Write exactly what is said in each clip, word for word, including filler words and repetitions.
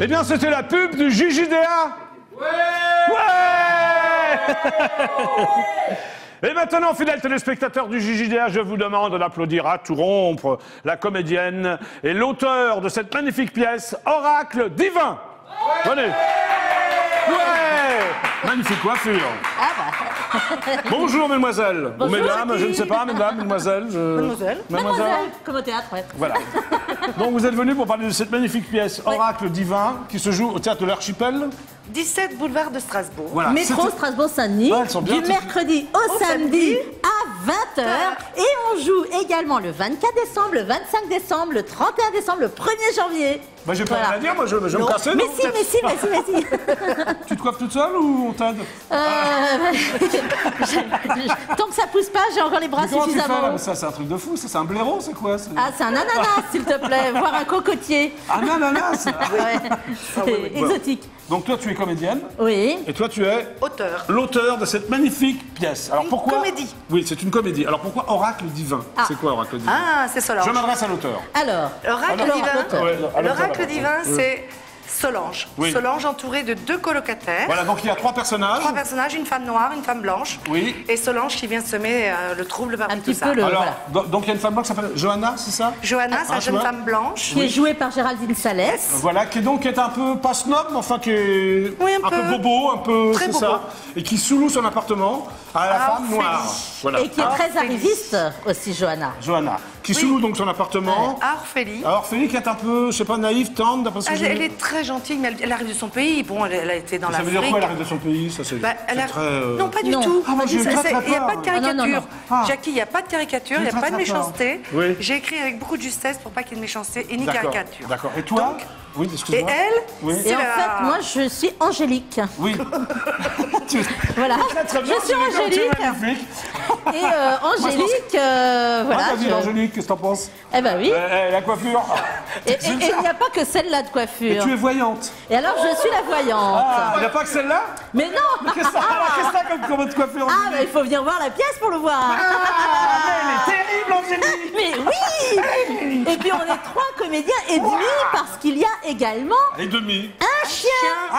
Eh bien, c'était la pub du J J D A. Ouais, ouais. Et maintenant, fidèles téléspectateurs du J J D A, je vous demande d'applaudir à tout rompre la comédienne et l'auteur de cette magnifique pièce, Oracle divin. Venez. Ouais. Magnifique coiffure. Ah bah. Bonjour, mesdemoiselles. Bonjour, Ou mesdames, Jackie. je ne sais pas, mesdames, mesdemoiselles. Je... Mademoiselle. Mademoiselle. Comme au théâtre, ouais. Voilà. Donc vous êtes venus pour parler de cette magnifique pièce, Oracle divin, qui se joue au théâtre de l'Archipel. dix-sept boulevard de Strasbourg. Voilà. Métro Strasbourg-Saint-Denis, Ah, elles sont bien du toutes- mercredi au, Au samedi, samedi. à vingt heures. Et on joue également le vingt-quatre décembre, le vingt-cinq décembre, le trente et un décembre, le premier janvier. Bah, j'ai pas Voilà. rien à dire, moi je, je vais me Non. casser. Mais non si, mais si, mais si, mais si. Tu te coiffes toute seule ou on t'aide? Euh, je- Tant que ça pousse pas, j'ai encore les bras Mais comment tu fais là? suffisamment. Mais ça, c'est un truc de fou, ça, c'est un blaireau, c'est quoi? c'est- Ah, c'est un ananas, s'il te plaît, voire un cocotier. Un ananas. Ouais, c'est exotique. Donc toi, tu es comédienne, Oui. et toi, tu es Auteur. l'auteur de cette magnifique pièce. Alors Une pourquoi? comédie. Oui, c'est une comédie. Alors pourquoi Oracle divin? Ah. C'est quoi Oracle divin? Ah, c'est Solange. Je m'adresse à l'auteur. Alors, L'oracle Alors, divin, l'auteur. Ouais, à l'auteur, l'oracle d'abord. divin, Oui. c'est Solange. Oui. Solange entourée de deux colocataires. Voilà, donc il y a trois personnages. Trois personnages, une femme noire, une femme blanche. Oui. Et Solange qui vient semer euh, le trouble parmi Un tout petit ça. peu le- Alors, voilà. do- donc il y a une femme blanche qui s'appelle Johanna, c'est ça? Johanna, Ah, sa tu jeune vois. femme blanche. qui est joué par Géraldine Salès. Voilà, qui est donc qui est un peu pas snob, mais enfin qui est Oui, un peu peu. bobo, un peu Très c'est bobo. ça, et qui sous-loue son appartement à la Ah, femme Ophélie. noire. Voilà. Et qui est Ah, très Ophélie. arriviste aussi, Johanna. Johanna, qui sous-loue donc son appartement. À Orphélie. Alors Ophélie qui est un peu, je sais pas, naïve, tendre, d'après ce que Elle, j'ai elle vu. est très gentille, mais elle, elle arrive de son pays. Bon, elle, elle a été dans Ça veut dire l'Afrique. quoi, elle arrive de son pays? Ça c'est Bah, elle c'est a- très. euh, Non, pas du Non. tout. Ah, moi, j'ai eu Ça, très, c'est- très Il n'y a peur. pas de Ah, non, non, caricature. non. Ah. Jackie, il n'y a pas de caricature, il n'y a J'ai pas très, de très peur. méchanceté. Oui. J'ai écrit avec beaucoup de justesse pour pas qu'il y ait de méchanceté et ni D'accord, caricature. d'accord. Et toi? Donc, Oui, et excuse-moi. elle, Oui. c'est Et en la- fait, moi, je suis Angélique. Oui. Tu- Voilà. Très, très bien, Je suis Angélique, tu es Angélique. magnifique. Et euh, Angélique, euh, voilà. Ah, vas-y, je- Angélique, qu'est-ce que t'en penses? Eh ben oui. Euh, euh, La coiffure. Et et- et il n'y a pas que celle-là de Et coiffure. tu es voyante. Et alors, je suis la voyante. Ah, il n'y a pas que celle-là? Mais non. Qu'est-ce que ça qu'est-ce que ça comme, comme autre coiffure? Ah, bah, il faut venir voir la pièce pour le voir. Ah, mais elle est terrible, Angélique. Mais oui. Et puis, on est trois comédiens et demi parce qu'il y a également Et demi. un chien,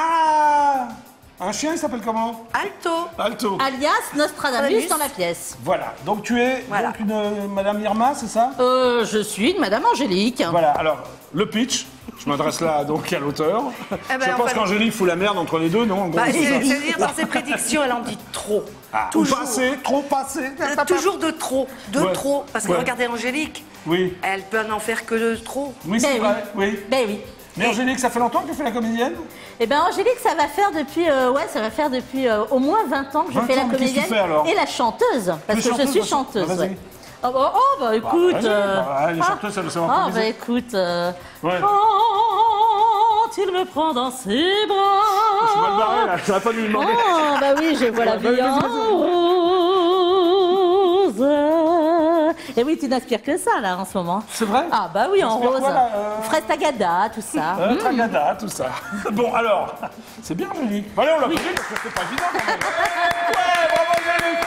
Ah, un chien, il s'appelle comment? Alto. Alto. alias Nostradamus Nostradamus. dans la pièce. Voilà, donc tu es Voilà. donc une euh, Madame Irma, c'est ça? Euh, je suis une Madame Angélique. Voilà, alors, le pitch, je m'adresse là donc à l'auteur. Eh ben, je pense enfin, qu'Angélique fout la merde entre les deux, non? En gros, Bah, c'est ça. c'est- C'est-à-dire, dans ses prédictions, elle en dit trop. Ah, ou toujours. pas assez, trop pas assez. Euh, Toujours de trop. De Ouais. trop. Parce que Ouais. regardez Angélique. Oui, Elle peut n'en faire que de trop. oui, c'est Ben vrai, oui. Ben oui. Mais Angélique, ça fait longtemps que tu fais la comédienne? Eh ben Angélique, ça va faire depuis, euh, ouais, ça va faire depuis euh, au moins vingt ans que je vingt fais la ans, mais qu'est-ce que tu comédienne fais, alors et la chanteuse, parce es que chanteuse, je suis bah, chanteuse. bah, vas-y. ouais. Oh, bah, oh, bah, écoute. vas-y, euh, bah, les ah, chanteuses, ça veut savoir Ah improviser. bah écoute. euh, Ouais. Quand il me prend dans ses bras. Je suis mal barré là, j'aurais pas dû lui demander. Oh, bah oui, je vois la Bah, vie vas-y, en rose. Et oui, tu n'aspires que ça là en ce moment. C'est vrai? Ah bah oui, en T'aspires rose. quoi, là, euh Fraise tagada, tout ça. Euh, Mm. Tagada, tout ça. Bon, alors, c'est bien, Angélique. Allez, on l'applaudit parce que c'est pas évident quand même. Ouais, bravo, Angélique.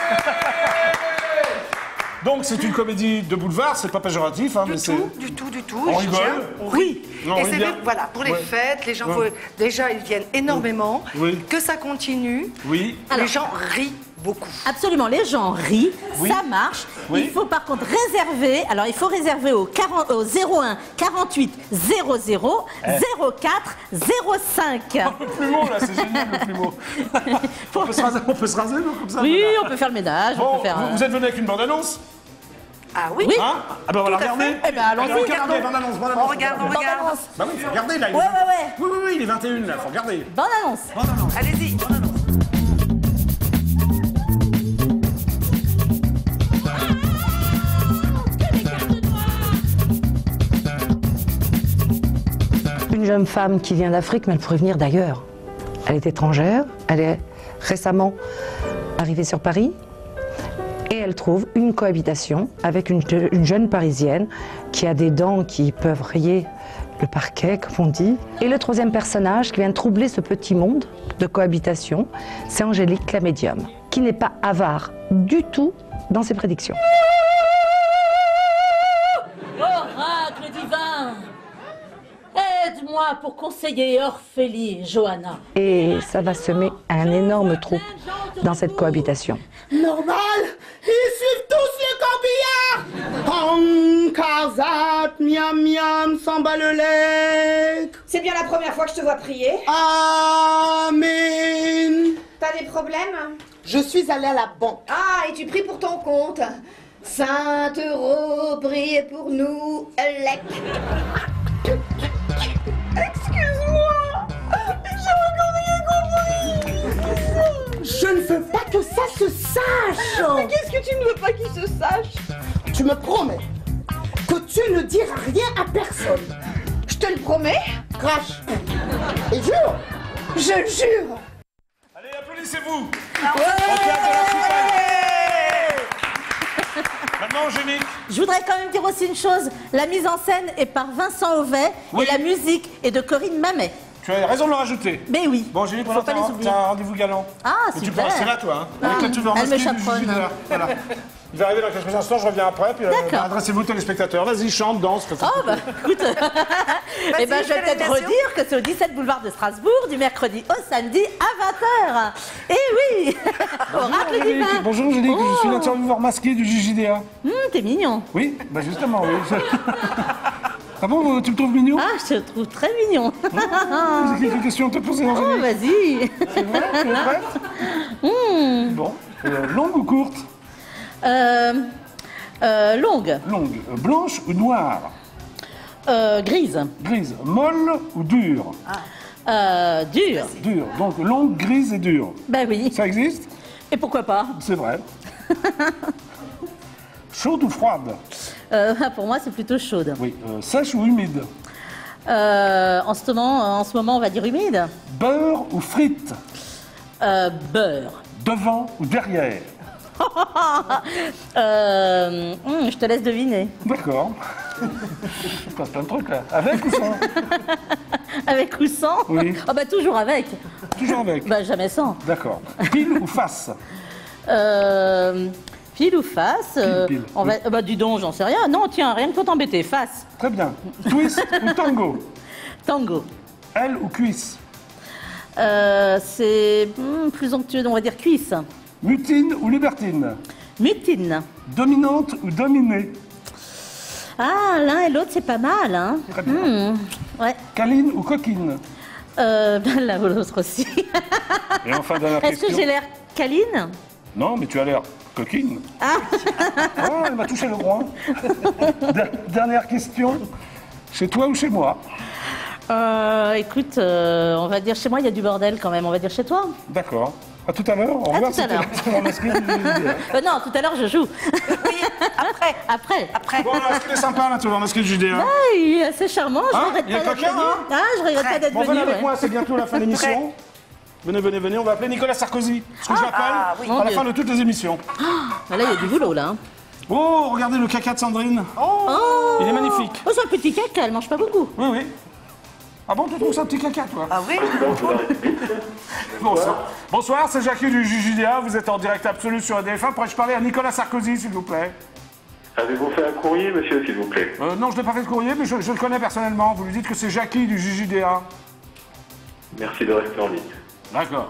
Donc, c'est une comédie de boulevard, c'est pas péjoratif, hein, mais Du c'est. tout, du tout, du tout. On Je rigole. tiens, on rit. Non, on Et rit c'est bien. vrai que, voilà, pour les Ouais. fêtes, les gens, Ouais. faut- déjà, ils viennent énormément. Oui. Que ça continue. Oui. Alors. Les gens rient beaucoup. Absolument, les gens rient, Oui. ça marche. Oui. Il faut par contre réserver, alors il faut réserver au, quarante au zéro un quarante-huit zéro zéro zéro quatre zéro cinq. Le plumeau, là, c'est génial, le plumeau. on, peut se raser, on peut se raser, non, comme ça? Oui, voilà. on peut faire le ménage, on Bon, peut faire... vous, euh, vous êtes venu avec une bande-annonce? Ah oui, Oui. Hein? Ah ben on va la Tout à regarder. fait. Eh ben, allons-y, Regardez, regardons. bande-annonce, bande-annonce, On regarde, on regardez. regarde. Bah oui, faut regarder là. il est Ouais, vingt- ouais, ouais. Oui, oui, oui, il est vingt et une là, faut regarder. Bonne annonce. Bande-annonce. Allez-y. Une jeune femme qui vient d'Afrique, mais elle pourrait venir d'ailleurs. Elle est étrangère, elle est récemment arrivée sur Paris et elle trouve une cohabitation avec une, une jeune Parisienne qui a des dents qui peuvent rayer le parquet, comme on dit. Et le troisième personnage qui vient troubler ce petit monde de cohabitation, c'est Angélique, la médium, qui n'est pas avare du tout dans ses prédictions. Oracle divin, aide-moi. moi pour conseiller Orphélie, Johanna. Et ça va semer un énorme trou dans cette cohabitation. Normal, ils suivent tous le corbillard. Hum, Karzat, miam miam, samba le lait. C'est bien la première fois que je te vois prier. Amen. T'as des problèmes? Je suis allée à la banque. Ah, et tu pries pour ton compte. Saint Euro, priez pour nous, Elec. Excuse-moi, j'ai encore rien compris. Je ne veux pas que ça se sache. Mais qu'est-ce que tu ne veux pas qu'il se sache? Tu me promets que tu ne diras rien à personne. Je te le promets. Crache. Et jure. Je le jure. Allez, applaudissez-vous. Au théâtre de l'Archipel. Maintenant, Angélique. Je voudrais quand même dire aussi une chose. La mise en scène est par Vincent Auvet Oui. et la musique est de Corinne Mamet. Tu as raison de le rajouter. Mais oui. Bon, Angélique, Faut pour pas les oublier. t'as un rendez-vous galant. Ah, Mais tu peux super. rester là, toi. Hein, Ah, avec la tueur elle me masqué du chaperonne. Gigi Déa. Voilà. Il va arriver dans quelques instants, je reviens après. Puis, euh, D'accord. adressez-vous aux téléspectateurs. Vas-y, chante, danse. fais ça. Oh bah écoute, eh ben, je vais peut-être félicitations. redire que c'est au dix-sept boulevard de Strasbourg, du mercredi au samedi à vingt heures. Et oui, Oracle Angélique. divin. Bonjour Angélique, je suis Oh. l'intervieweur masqué du Gigi Déa. Hum, t'es mignon. Oui, bah justement, oui. Ah bon, tu me trouves mignon? Ah, je te trouve très mignon. J'ai quelques questions à te poser, Oh, Angélique. vas-y. C'est vrai? Tu es prête? Hum. Bon. Euh, longue ou courte? Euh, euh, longue, Longue. Euh, blanche ou noire? euh, grise, Grise. Molle ou dure? euh, dure. Dure. Donc longue, grise et dure. Ben oui. Ça existe? Et pourquoi pas? C'est vrai. Chaude ou froide? Euh, Pour moi, c'est plutôt chaude. Oui. Euh, sèche ou humide? Euh, en, ce moment, en ce moment, on va dire humide. Beurre ou frite? Euh, beurre. Devant ou derrière? Euh, hum, je te laisse deviner. D'accord. Il se passe plein de trucs là. Avec ou sans? Avec ou sans? Oui. Ah bah toujours avec. Toujours avec. Bah jamais sans. D'accord. Pile ou face? Euh, pile ou face? euh, pile. On va, bah dis donc, j'en sais rien. Non, tiens, rien que pour t'embêter. Face. Très bien. Twist ou tango? Tango. Aile ou cuisse? Euh, c'est hum, plus onctueux, on va dire cuisse. Mutine ou libertine? Mutine. Dominante ou dominée? Ah, l'un et l'autre, c'est pas mal, hein? Très bien. Hum, ouais. Câline ou coquine? Euh, ben, l'un ou l'autre aussi. Et enfin, dernière Est-ce que question. j'ai l'air câline? Non, mais tu as l'air coquine. Ah. Oh, elle m'a touché le groin. Der- Dernière question. Chez toi ou chez moi? Euh, écoute, euh, on va dire chez moi, il y a du bordel quand même. On va dire chez toi. D'accord. À tout à l'heure. Au À revoir. tout à C'était l'heure. l'interviewer masqué du Gigi Déa. Euh, non, tout à l'heure, je joue. Oui, après. Après. Après. Bon, alors, est-ce qu'il est sympa l'interviewer masqué du Gigi Déa? Ah, il est assez charmant. Je Hein regrette Il est pas d'être coquin, venu. hein Ah, je regrette pas d'être Bon, venu. venez avec ouais. moi, c'est bientôt la fin de l'émission. Venez, venez, venez, on va appeler Nicolas Sarkozy. Ce que je l'appelle ah, oui. à Mon la Dieu. fin de toutes les émissions. Bah là, il y a du boulot, là. hein. Oh, regardez le caca de Sandrine. Oh, Il est magnifique. Oh, c'est un petit caca, elle mange pas beaucoup. Oui, oui. Ah bon, tu trouves ça un petit caca, toi? Ah oui. Bonsoir. Bonsoir, c'est Jackie du Gigi Déa. Vous êtes en direct absolu sur A D F un. Pourrais-je parler à Nicolas Sarkozy, s'il vous plaît? Avez-vous fait un courrier, monsieur, s'il vous plaît? euh, Non, je n'ai pas fait de courrier, mais je, je le connais personnellement. Vous lui dites que c'est Jackie du Gigi Déa. Merci de rester en ligne. D'accord.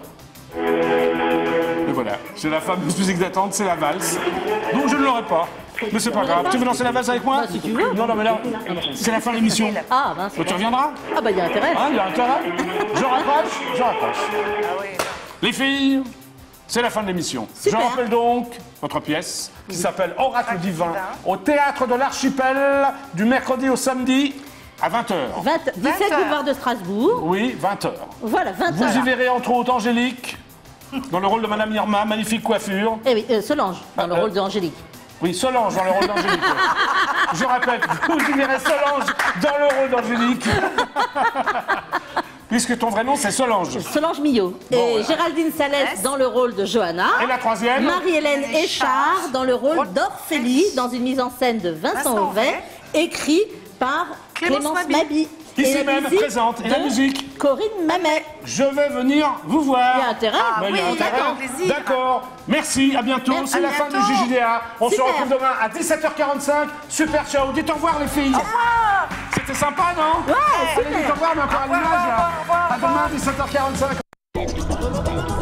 Et voilà, c'est la fameuse musique d'attente, c'est la valse. Donc je ne l'aurai pas. Mais c'est pas grave. Tu veux lancer la valse avec moi? Bah, si tu veux. Non, non, mais là, c'est la fin de l'émission. Ah, mince. Donc, tu reviendras? Ah, bah, il y a intérêt. Hein, il y a intérêt. Je raccroche, je raccroche. Les filles, c'est la fin de l'émission. Je Super. rappelle donc votre pièce qui s'appelle Oracle divin au théâtre de l'Archipel du mercredi au samedi à vingt heures. vingt dix-sept heures. boulevard de Strasbourg. Oui, vingt heures. Voilà, vingt Vous heures. y verrez entre autres Angélique dans le rôle de Madame Irma, magnifique coiffure. Eh oui, euh, Solange, dans le Euh, rôle d'Angélique. Oui, Solange dans le rôle d'Angélique. Je répète, vous y verrez Solange dans le rôle d'Angélique. Puisque ton vrai nom c'est Solange. Solange Millot. Et voilà. Géraldine Salès dans le rôle de Johanna. Et la troisième? Marie-Hélène Échard dans le rôle d'Orphélie, dans une mise en scène de Vincent Vincent Auvet, Auvet. écrit par Clémence Clémence Mabi. Mabi. Ici Et la même musique présente. Et la de musique? Corinne Mamet. Je vais venir vous voir. Il y a intérêt. Ah Ben, il y a oui, intérêt. avec plaisir. D'accord. Merci, à bientôt. Merci, C'est la à fin du bientôt. Gigi Déa. On Super. se retrouve demain à dix-sept heures quarante-cinq. Super, ciao. Dites au revoir les filles. Ah. C'était sympa, non? Ouais, Allez, vite, au revoir, mais encore à l'image, là. À demain, dix-sept heures quarante-cinq.